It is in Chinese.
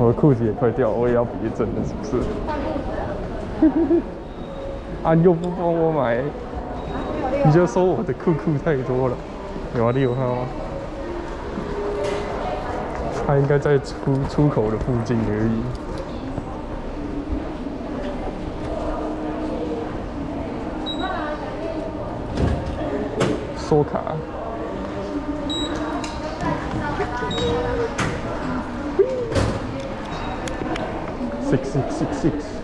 我的裤子也快掉了，我也要别针了，是不是？啊，你又不帮我买，你就说我的裤太多了。有啊，你有看到吗？它应该在出口的附近而已。收卡。66666。